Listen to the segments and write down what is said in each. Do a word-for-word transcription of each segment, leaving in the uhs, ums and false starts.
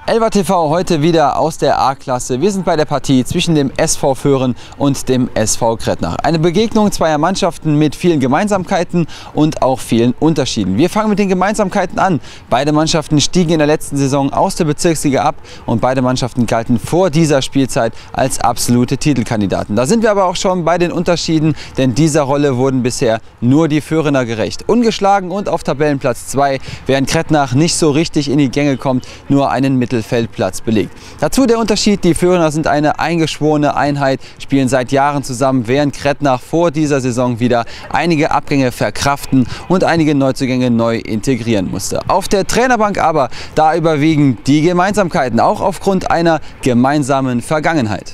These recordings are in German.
Elva T V heute wieder aus der A-Klasse. Wir sind bei der Partie zwischen dem S V Föhren und dem S V Krettnach. Eine Begegnung zweier Mannschaften mit vielen Gemeinsamkeiten und auch vielen Unterschieden. Wir fangen mit den Gemeinsamkeiten an. Beide Mannschaften stiegen in der letzten Saison aus der Bezirksliga ab und beide Mannschaften galten vor dieser Spielzeit als absolute Titelkandidaten. Da sind wir aber auch schon bei den Unterschieden, denn dieser Rolle wurden bisher nur die Föhrener gerecht. Ungeschlagen und auf Tabellenplatz zwei, während Krettnach nicht so richtig in die Gänge kommt, nur einen Mittelfeldplatz belegt. Dazu der Unterschied, die Föhrener sind eine eingeschworene Einheit, spielen seit Jahren zusammen, während Krettnach vor dieser Saison wieder einige Abgänge verkraften und einige Neuzugänge neu integrieren musste. Auf der Trainerbank aber, da überwiegen die Gemeinsamkeiten, auch aufgrund einer gemeinsamen Vergangenheit.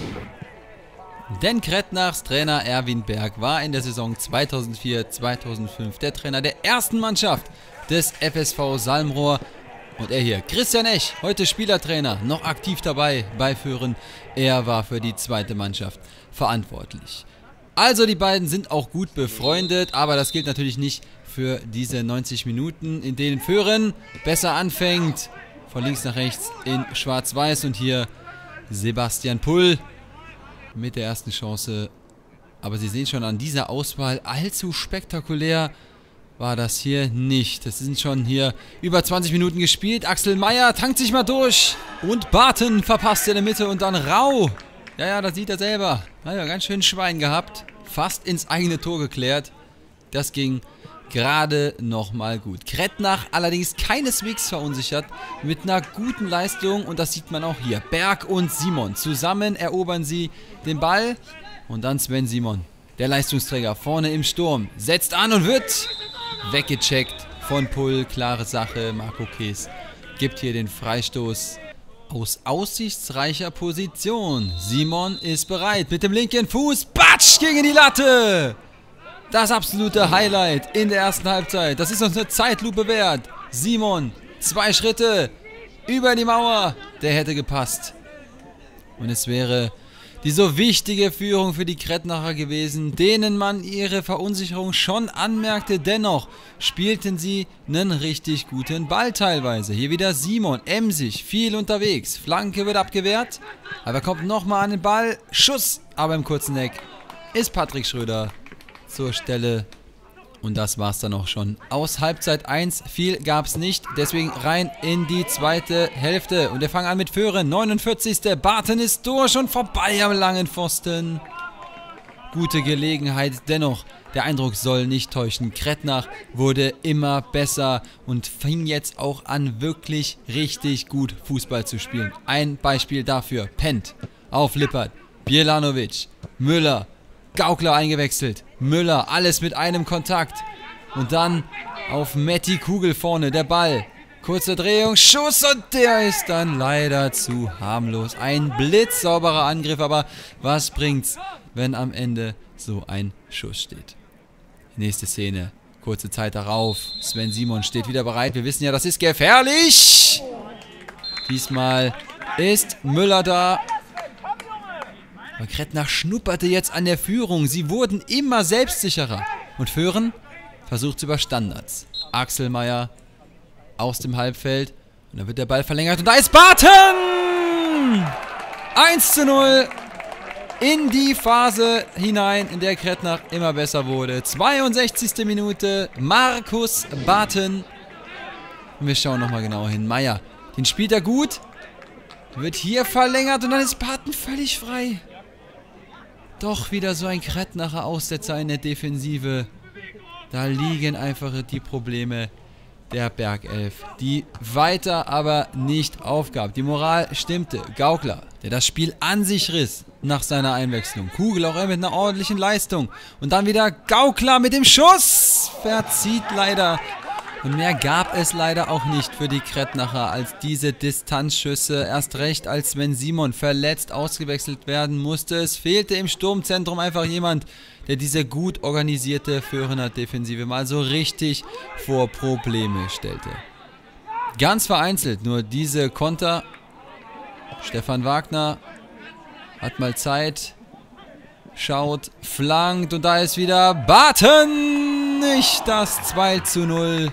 Denn Krettnachs Trainer Erwin Berg war in der Saison zweitausendvier zweitausendfünf der Trainer der ersten Mannschaft des F S V Salmrohr. Und er hier, Christian Ech, heute Spielertrainer, noch aktiv dabei bei Föhren. Er war für die zweite Mannschaft verantwortlich. Also die beiden sind auch gut befreundet, aber das gilt natürlich nicht für diese neunzig Minuten, in denen Föhren besser anfängt. Von links nach rechts in Schwarz-Weiß und hier Sebastian Pull mit der ersten Chance. Aber Sie sehen schon an dieser Auswahl, allzu spektakulär war das hier nicht. Es sind schon hier über zwanzig Minuten gespielt. Axel Meyer tankt sich mal durch. Und Barton verpasst in der Mitte und dann Rau. Ja, ja, das sieht er selber. Naja, ganz schön Schwein gehabt. Fast ins eigene Tor geklärt. Das ging gerade nochmal gut. Krettnach allerdings keineswegs verunsichert. Mit einer guten Leistung. Und das sieht man auch hier. Berg und Simon. Zusammen erobern sie den Ball. Und dann Sven Simon. Der Leistungsträger vorne im Sturm. Setzt an und wird weggecheckt von Pull. Klare Sache. Marco Kees gibt hier den Freistoß aus aussichtsreicher Position. Simon ist bereit mit dem linken Fuß. Batsch gegen die Latte. Das absolute Highlight in der ersten Halbzeit. Das ist uns eine Zeitlupe wert. Simon, zwei Schritte über die Mauer. Der hätte gepasst. Und es wäre die so wichtige Führung für die Krettnacher gewesen, denen man ihre Verunsicherung schon anmerkte. Dennoch spielten sie einen richtig guten Ball teilweise. Hier wieder Simon, emsig, viel unterwegs. Flanke wird abgewehrt, aber kommt nochmal an den Ball. Schuss, aber im kurzen Eck ist Patrick Schröder zur Stelle. Und das war's dann auch schon. Aus Halbzeit eins viel gab's nicht. Deswegen rein in die zweite Hälfte. Und wir fangen an mit Föhren. neunundvierzigste Barton ist durch und vorbei am langen Pfosten. Gute Gelegenheit. Dennoch, der Eindruck soll nicht täuschen. Krettnach wurde immer besser und fing jetzt auch an, wirklich richtig gut Fußball zu spielen. Ein Beispiel dafür. Pent auf Lippert. Bjelanovic. Müller. Gaukler eingewechselt. Müller, alles mit einem Kontakt. Und dann auf Metti Kugel vorne, der Ball. Kurze Drehung, Schuss und der ist dann leider zu harmlos. Ein blitzsauberer Angriff, aber was bringt's, wenn am Ende so ein Schuss steht? Nächste Szene, kurze Zeit darauf. Sven Simon steht wieder bereit. Wir wissen ja, das ist gefährlich. Diesmal ist Müller da. Aber Krettnach schnupperte jetzt an der Führung. Sie wurden immer selbstsicherer. Und Föhren versucht über Standards. Axel Meyer aus dem Halbfeld. Und dann wird der Ball verlängert. Und da ist Barton! eins zu null in die Phase hinein, in der Krettnach immer besser wurde. zweiundsechzigste Minute. Markus Barton. Und wir schauen nochmal genau hin. Meyer, den spielt er gut. Wird hier verlängert und dann ist Barton völlig frei. Doch wieder so ein Krettnacher Aussetzer in der Defensive. Da liegen einfach die Probleme der Bergelf, die weiter aber nicht aufgab. Die Moral stimmte. Gaukler, der das Spiel an sich riss nach seiner Einwechslung. Kugel auch mit einer ordentlichen Leistung. Und dann wieder Gaukler mit dem Schuss. Verzieht leider. Und mehr gab es leider auch nicht für die Krettnacher als diese Distanzschüsse. Erst recht, als wenn Simon verletzt ausgewechselt werden musste. Es fehlte im Sturmzentrum einfach jemand, der diese gut organisierte Föhrener Defensive mal so richtig vor Probleme stellte. Ganz vereinzelt nur diese Konter. Stefan Wagner hat mal Zeit, schaut, flankt und da ist wieder Barton. Nicht das zwei zu null.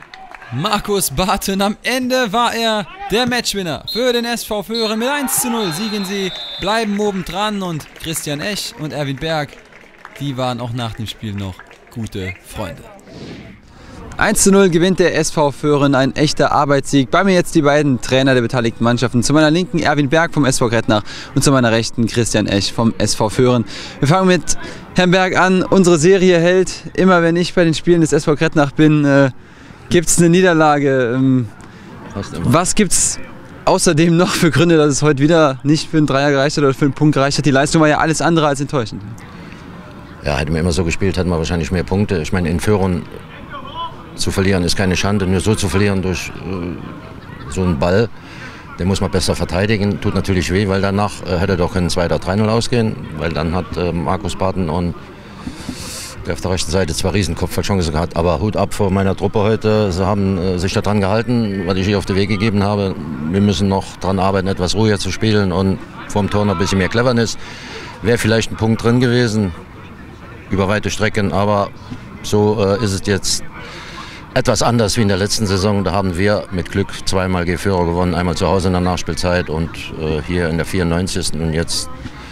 Markus Barton. Am Ende war er der Matchwinner für den S V Föhren. Mit eins zu null siegen sie, bleiben oben dran und Christian Ech und Erwin Berg, die waren auch nach dem Spiel noch gute Freunde. eins zu null gewinnt der S V Föhren, ein echter Arbeitssieg. Bei mir jetzt die beiden Trainer der beteiligten Mannschaften. Zu meiner linken Erwin Berg vom S V Krettnach und zu meiner rechten Christian Ech vom S V Föhren. Wir fangen mit Herrn Berg an. Unsere Serie hält. Immer wenn ich bei den Spielen des S V Krettnach bin, äh, gibt es eine Niederlage. Ähm, was gibt es außerdem noch für Gründe, dass es heute wieder nicht für einen Dreier gereicht hat oder für einen Punkt gereicht hat? Die Leistung war ja alles andere als enttäuschend. Ja, hätten wir immer so gespielt, hätten wir wahrscheinlich mehr Punkte. Ich meine, in Föhren zu verlieren ist keine Schande, nur so zu verlieren durch äh, so einen Ball, den muss man besser verteidigen. Tut natürlich weh, weil danach äh, hätte doch ein zwei oder drei null ausgehen, weil dann hat äh, Markus Barton und der auf der rechten Seite zwar Riesenkopfballchancen gehabt, aber Hut ab vor meiner Truppe heute. Sie haben äh, sich daran gehalten, was ich hier auf den Weg gegeben habe. Wir müssen noch daran arbeiten, etwas ruhiger zu spielen und vorm Tor noch ein bisschen mehr Cleverness. Wäre vielleicht ein Punkt drin gewesen, über weite Strecken, aber so äh, ist es jetzt etwas anders wie in der letzten Saison. Da haben wir mit Glück zweimal G-Führer gewonnen, einmal zu Hause in der Nachspielzeit und äh, hier in der vierundneunzigsten Und jetzt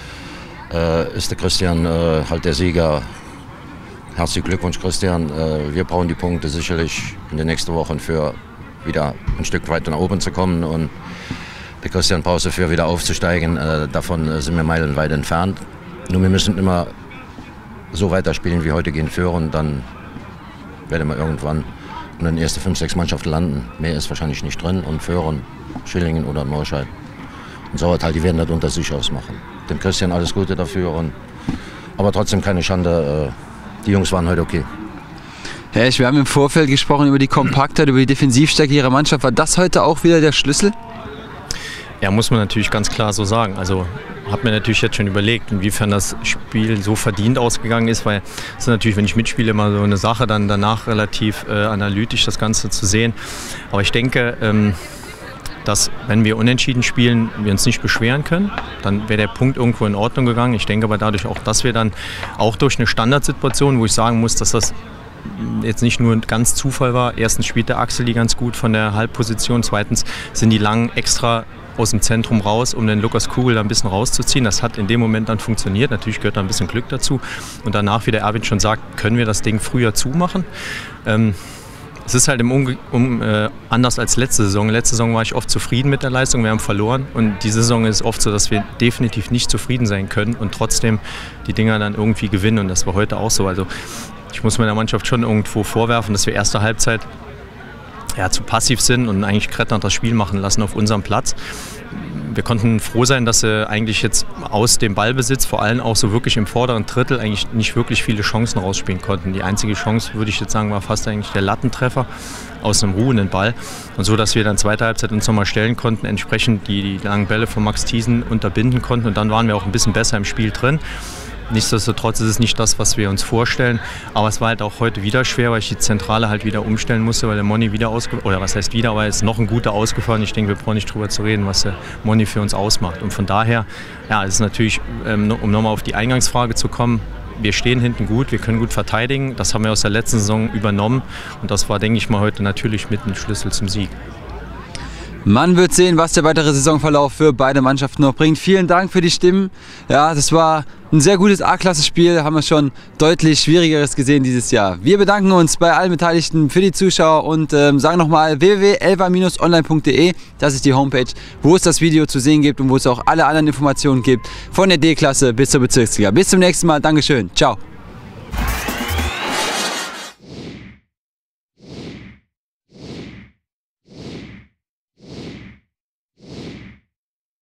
äh, ist der Christian äh, halt der Sieger. Herzlichen Glückwunsch, Christian. Äh, wir brauchen die Punkte sicherlich in den nächsten Wochen für wieder ein Stück weiter nach oben zu kommen und der Christian braucht dafür wieder aufzusteigen. Äh, davon sind wir meilenweit entfernt. Nur wir müssen immer so weiterspielen wie heute gegen Föhren, dann werden wir irgendwann in den ersten fünf, sechs Mannschaften landen. Mehr ist wahrscheinlich nicht drin und Föhren, Schillingen oder Morscheid und Sauertal, die werden das unter sich ausmachen. Dem Christian alles Gute dafür, und, aber trotzdem keine Schande, die Jungs waren heute okay. Herr Ech, wir haben im Vorfeld gesprochen über die Kompaktheit, über die Defensivstärke Ihrer Mannschaft. War das heute auch wieder der Schlüssel? Ja, muss man natürlich ganz klar so sagen. Also habe mir natürlich jetzt schon überlegt, inwiefern das Spiel so verdient ausgegangen ist, weil es ist natürlich, wenn ich mitspiele, immer so eine Sache, dann danach relativ äh, analytisch das Ganze zu sehen. Aber ich denke, ähm, dass wenn wir unentschieden spielen, wir uns nicht beschweren können, dann wäre der Punkt irgendwo in Ordnung gegangen. Ich denke aber dadurch auch, dass wir dann auch durch eine Standardsituation, wo ich sagen muss, dass das jetzt nicht nur ganz Zufall war. Erstens spielt der Axel die ganz gut von der Halbposition, zweitens sind die Langen extra aus dem Zentrum raus, um den Lukas Kugel da ein bisschen rauszuziehen. Das hat in dem Moment dann funktioniert. Natürlich gehört da ein bisschen Glück dazu. Und danach, wie der Erwin schon sagt, können wir das Ding früher zumachen. Ähm, es ist halt im um, um, äh, anders als letzte Saison. Letzte Saison war ich oft zufrieden mit der Leistung, wir haben verloren. Und diese Saison ist oft so, dass wir definitiv nicht zufrieden sein können und trotzdem die Dinger dann irgendwie gewinnen. Und das war heute auch so. Also ich muss meiner Mannschaft schon irgendwo vorwerfen, dass wir erste Halbzeit ja, zu passiv sind und eigentlich Krettnach das Spiel machen lassen auf unserem Platz. Wir konnten froh sein, dass sie eigentlich jetzt aus dem Ballbesitz, vor allem auch so wirklich im vorderen Drittel, eigentlich nicht wirklich viele Chancen rausspielen konnten. Die einzige Chance, würde ich jetzt sagen, war fast eigentlich der Lattentreffer aus einem ruhenden Ball. Und so, dass wir dann zweite Halbzeit uns nochmal stellen konnten, entsprechend die, die langen Bälle von Max Thiesen unterbinden konnten. Und dann waren wir auch ein bisschen besser im Spiel drin. Nichtsdestotrotz ist es nicht das, was wir uns vorstellen. Aber es war halt auch heute wieder schwer, weil ich die Zentrale halt wieder umstellen musste, weil der Moni wieder ausgefallen, oder was heißt wieder, aber er ist noch ein guter ausgefallen. Ich denke, wir brauchen nicht drüber zu reden, was der Moni für uns ausmacht. Und von daher, ja, es ist natürlich, ähm, um nochmal auf die Eingangsfrage zu kommen, wir stehen hinten gut, wir können gut verteidigen. Das haben wir aus der letzten Saison übernommen. Und das war, denke ich mal, heute natürlich mit ein Schlüssel zum Sieg. Man wird sehen, was der weitere Saisonverlauf für beide Mannschaften noch bringt. Vielen Dank für die Stimmen. Ja, das war ein sehr gutes A-Klasse-Spiel. Haben wir schon deutlich Schwierigeres gesehen dieses Jahr. Wir bedanken uns bei allen Beteiligten für die Zuschauer und ähm, sagen nochmal w w w punkt elva Bindestrich online punkt de. Das ist die Homepage, wo es das Video zu sehen gibt und wo es auch alle anderen Informationen gibt. Von der D-Klasse bis zur Bezirksliga. Bis zum nächsten Mal. Dankeschön. Ciao.